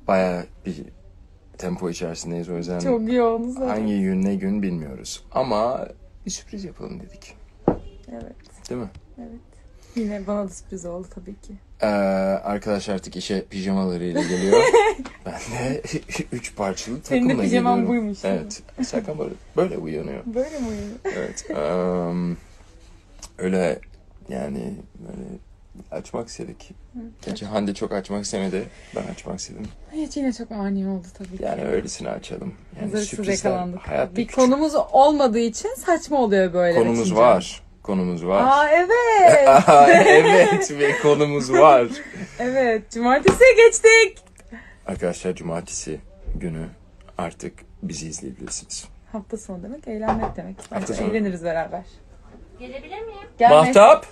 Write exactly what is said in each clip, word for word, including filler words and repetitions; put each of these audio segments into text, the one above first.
bayağı bir tempo içerisindeyiz, o yüzden çok yoğunuz. hangi gün ne gün bilmiyoruz. Ama bir sürpriz yapalım dedik. Evet. Değil mi? Evet. Yine bana da sürpriz oldu tabii ki. Ee, arkadaş artık işe pijamalarıyla geliyor. Ben de üç parçalı takımla Senin de pijaman geliyorum. buymuş. Evet. Serkan böyle, böyle uyanıyor. Böyle mi uyuyor? Evet. Um, öyle yani böyle açmak istedik. Gerçi Hande çok açmak istemedi. Ben açmak istedim. Hiç yine çok ani oldu tabii ki. Yani öylesine açalım. Yani Hazırsız sürprizler yakalandık. hayatta Bir küçük. konumuz olmadığı için saçma oluyor böyle. Konumuz açınca. var. Konumuz var. Aa evet. Aa, evet ve konumuz var. Evet. Cumartesiye geçtik. Arkadaşlar cumartesi günü artık bizi izleyebilirsiniz. Hafta sonu demek eğlenmek demek. Hafta Hafta sonu. Eğleniriz beraber. Gelebilir miyim? Gel Mahtap.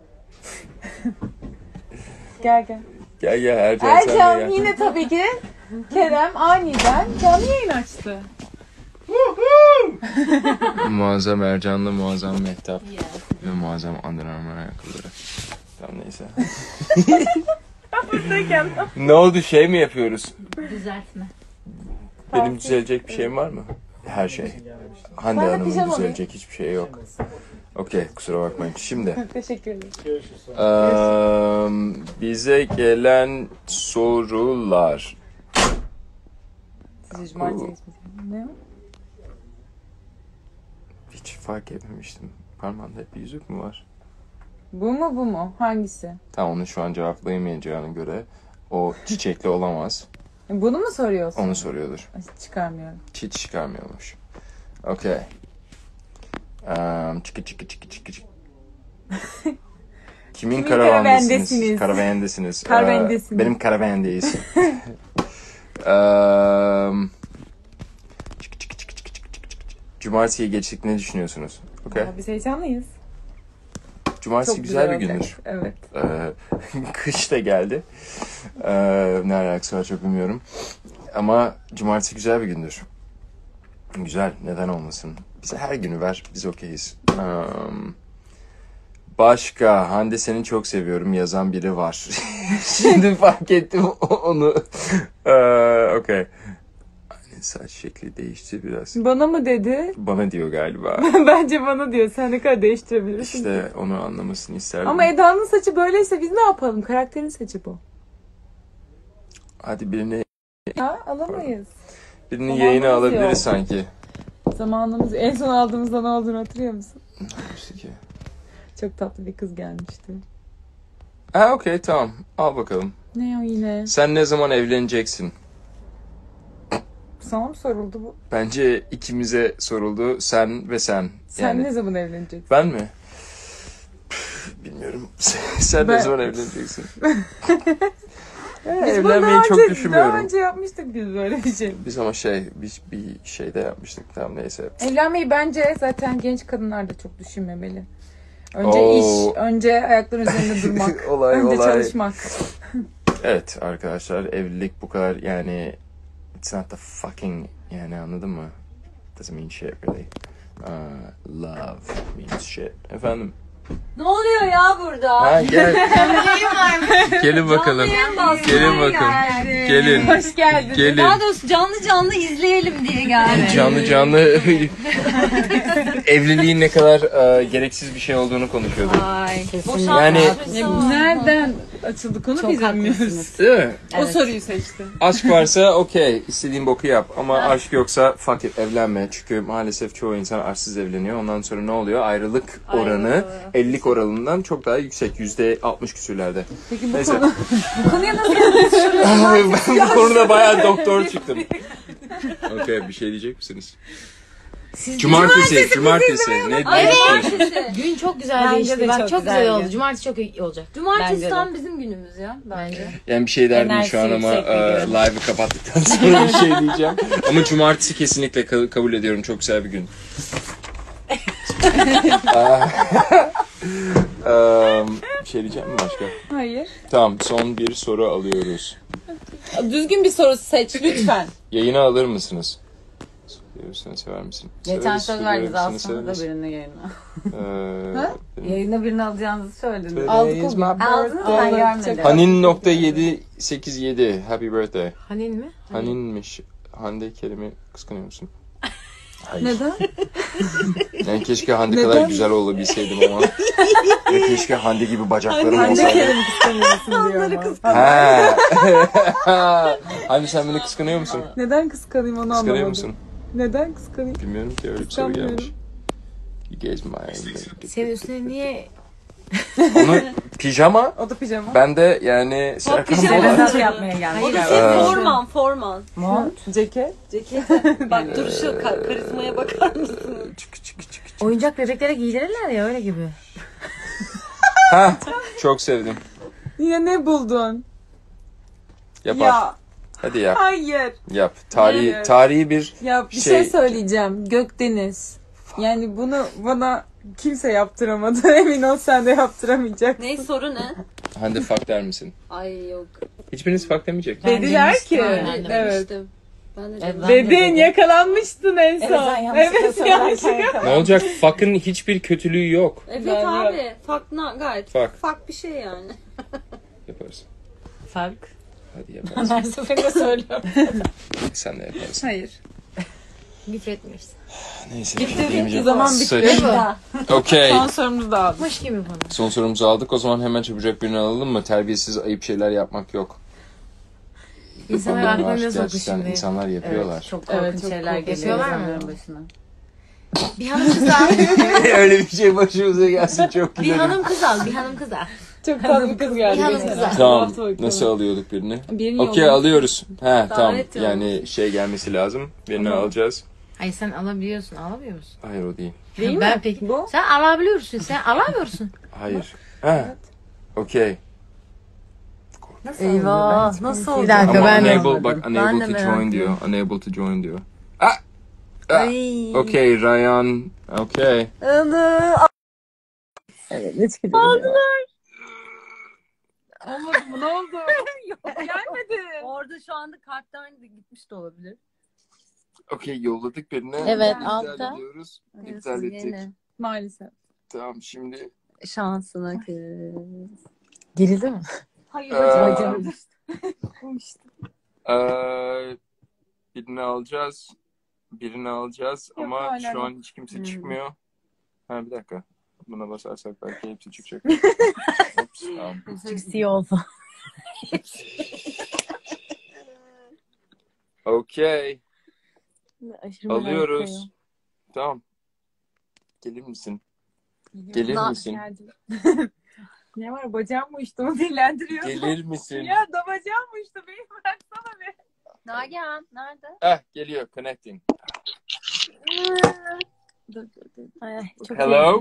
Gel gel. Gel gel Ercan, sen de Ercan gel. yine tabii ki Kerem aniden canlı yayın açtı. Muazzam Ercan'la muazzam Mehtap ve muazzam Under Armour ayakkabıları. Tamam neyse. Buradayken. Ne oldu, şey mi yapıyoruz? Düzeltme. Benim düzelecek bir şeyim var mı? Her şey. Hande Ben de Hanım'ın pijama düzelecek hiçbir şey yok. Okey, kusura bakmayın. Şimdi Teşekkür ederim. eee, bize gelen sorular. Sizi cumartesiye geçtik. Ne o? Hiç fark etmemiştim. Parmağında hep bir yüzük mü var? Bu mu bu mu? Hangisi? Tamam, onu şu an cevaplayamayacağına göre o çiçekli olamaz. Bunu mu soruyorsun? Onu soruyordur. Ay, çıkarmıyorum. Hiç çıkarmıyormuş. Okey. Um, çıkı çıkı çıkı çıkı çıkı. Kimin, Kimin karavandasınız? karavandesiniz? Karavandasınız. Karavandesiniz. Ee, benim karavandeyiz. um, çıkı çıkı çıkı çıkı çıkı çıkı çıkı. Cumartesiye geçtik, ne düşünüyorsunuz? Okey. Aa, Biz heyecanlıyız. Cumartesi Çok güzel, bir olacak. gündür. Evet. Ee, kış da geldi. Ee, ne alakası var çok bilmiyorum. Ama cumartesi güzel bir gündür. Güzel, neden olmasın? Bize her günü ver, biz okeyiz. Um, başka, Hande seni çok seviyorum yazan biri var. Şimdi fark ettim onu. Ee, Okey. Anne saç şekli değişti biraz. Bana mı dedi? Bana diyor galiba. Bence bana diyor. Sen ne kadar değiştirebilirsin ki? İşte onu anlamasını isterdim. Ama Eda'nın saçı böyleyse biz ne yapalım? Karakterin saçı bu. Hadi birini, Ha, alamayız. birini Zamanımız yayına alabiliriz yok. sanki. Zamanımız en son aldığımızda ne olduğunu hatırlıyor musun? İşte ki. Çok tatlı bir kız gelmişti. Ha okey, tamam. Al bakalım. Ne o yine? Sen ne zaman evleneceksin? Sana mı soruldu bu? Bence ikimize soruldu. Sen ve sen. Sen Yani ne zaman evleneceksin? ben mi? Püf, bilmiyorum. Sen Ben- ne zaman evleneceksin? Biz bunu Evlenmeyi daha çok önce, düşünmüyorum. Daha önce yapmıştık biz böyle bir şey. Biz ama şey, bir, bir şeyde yapmıştık. Tamam neyse. Evlenmeyi bence zaten genç kadınlar da çok düşünmemeli. Önce Oo. iş, önce ayakların üzerinde durmak, Olay, önce olay. çalışmak. Evet arkadaşlar, evlilik bu kadar yani, it's not the fucking, yani anladın mı? Doesn't mean shit really. Uh, love means shit. Efendim? Ne oluyor ya burada? Ha gel. Neyim var? Gelin bakalım. Canlı yayın Gelin bakın. geldi. Gelin. Hoş geldin. Gelin. Daha doğrusu canlı canlı izleyelim diye geldim. Canlı canlı evliliğin ne kadar e, gereksiz bir şey olduğunu konuşuyorduk. Ay. Yani- Nereden açıldı konu Çok biz bilmiyoruz. haklısınız. Değil mi? O soruyu seçti. Aşk varsa okey, istediğin boku yap, ama aşk yoksa fuck it, evlenme. Çünkü maalesef çoğu insan aşksız evleniyor. Ondan sonra ne oluyor? Ayrılık oranı Ayrılık. evlilik oranından çok daha yüksek. yüzde altmış küsürlerde. Peki bu Neyse. konu bu konuya nasıl Ben bu konuda bayağı doktor çıktım. Okey, bir şey diyecek misiniz? Siz Cumartesi, cumartesi. Ne, ne düşünüyorsun? Gün çok güzel Bence geçti. de Bak çok çok, güzeldi. güzel oldu. Cumartesi çok iyi olacak. Cumartesi Bence de. tam bizim günümüz ya bence. Yani bir şey derdim Enerjisi şu an ama yüksek bir e, gün. live'ı kapattıktan sonra bir şey diyeceğim. Ama cumartesi kesinlikle ka- kabul ediyorum. Çok güzel bir gün. um, bir şey diyeceğim mi başka? Hayır. Tamam, son bir soru alıyoruz. Düzgün bir soru seç lütfen. Yayına alır mısınız? Seviyorsan sever misin? Geçen Severiz, söz Fulya, verdiniz seni aslında da severiz. birini yayına. Ee, benim- Yayına birini alacağınızı söylediniz. Today Aldık is o gün. my Aldınız mı? Ben birthday. görmedim. Hanin nokta yedi sekiz yedi. Happy birthday. Hanin mi? Haninmiş. Hande Kerim'i kıskanıyor musun? Hayır. Neden? Yani keşke Hande Neden? kadar güzel olabilseydim ama. Ve keşke Hande gibi bacaklarım Hande olsaydı. Kerem'i kıskanıyorsun diyor ama. Ha. Hande sen beni kıskanıyor musun? Neden kıskanayım onu Kıskanıyor anlamadım. musun? Neden kıskanayım? Bilmiyorum ki öyle bir soru Kıskanmıyorum. gelmiş. You guys my... Senin üstüne niye? Onu pijama. O da pijama. Ben de yani Serkan pijama. Bolat. Nasıl yapmaya gelmiş? O da Ee, senin forman forman. Mont. Ceket. Ceket. Bak duruşu ka- karizmaya bakar mısın? Çık çık çık çık. Oyuncak bebeklere giydirirler ya öyle gibi. Ha, çok sevdim. Yine ne buldun? Yapar. Ya Hadi yap. hayır. Yap. Tarihi Hayır. tarihi bir Ya bir şey, Şey- söyleyeceğim. Gökdeniz. Yani bunu bana kimse yaptıramadı. Emin ol sen de yaptıramayacaksın. Ne soru ne? Hande fuck der misin? Ay yok. Hiçbiriniz fuck demeyecek. Ben Dediler demiştim, ki. ben de Evet. demiştim. Ben de Evet, demiştim. ben de Dedin dedim. yakalanmıştın en Evet son. sen yanlışlıkla Evet söylerken yanlışlıkla. Ne olacak? Fuck'ın hiçbir kötülüğü yok. Evet Ben abi. Fuck na gayet. Fuck. Fuck bir şey yani. Yaparız. Fark. Hadi yaparız. Her seferinde söylüyorum. Sen de yaparsın. Hayır. Gitretmiş. Neyse. Bitti. O zaman bitti. Sıç. Okey. Son sorumuzu da aldık. Mış gibi bana. Son sorumuzu aldık. O zaman hemen çabucak birini alalım mı? Terbiyesiz, ayıp şeyler yapmak yok. İnsanlar Bunlar aklına var. ne soktu Gerçekten şimdi? insanlar yapıyorlar. Evet, çok korkunç Evet, çok şeyler korkunç. geliyor Yapıyorlar mı? insanların başına. Bir hanım kız al. Öyle bir şey başımıza gelsin çok Bir gülerim. hanım kız al. Bir hanım kız al. Çok tatlı bir kız geldi. Bir hanım geçen. kızı. Tamam. Hafta bakalım. Nasıl alıyorduk birini? Birini Okey yolladım. alıyoruz. He tamam. yollamış. Yani şey gelmesi lazım. Birini Tamam. alacağız. Ay sen alabiliyorsun. Alamıyor musun? Hayır o değil. Değil ben mi? peki. Bu? Sen alabiliyorsun. Sen alamıyorsun. Hayır. He. Okey. Eyvah. Nasıl oldu? Bir Ama dakika ben de. unable, bak Ben unable de to merak join diyor. ediyorum. Unable to join diyor. Ah! Ah! Ay. Okey Ryan. Okey. Evet ne çıkacak? Aldılar. Olmadı mı? Ne oldu? Gelmedi. Orada şu anda karttan gitmiş de olabilir. Okey yolladık birini. Evet, İptal altta. ediyoruz. İptal ettik. Maalesef. Tamam şimdi. Şansına kız. Gerildi mi? Hayır Ee, bacım. Eee birini alacağız. Birini alacağız Yok, ama hala şu yok. an hiç kimse Hmm. çıkmıyor. Ha bir dakika. Buna basarsak belki hepsi çıkacak. Ops, tamam. Cici oldu. Okey. Aşırı merak Alıyoruz. ediyorum. Tamam. Gelir misin? Gelir Na- misin? Geldim. Ne var bacağım mı uçtu onu dillendiriyor. Gelir misin? Ya da bacağım mı uçtu beni bıraksana be. Nagihan nerede? Ah geliyor. Connecting. Ay, çok Hello.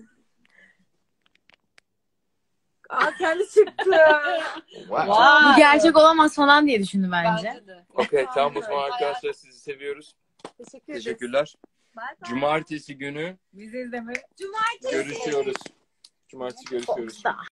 Aa kendi çıktı. Wow. Bu gerçek olamaz falan diye düşündü bence. Okey tamam o zaman arkadaşlar sizi seviyoruz. Teşekkür ederiz. Teşekkürler. Bye bye. Cumartesi günü Bizi izlemeye. görüşüyoruz. Cumartesi görüşüyoruz.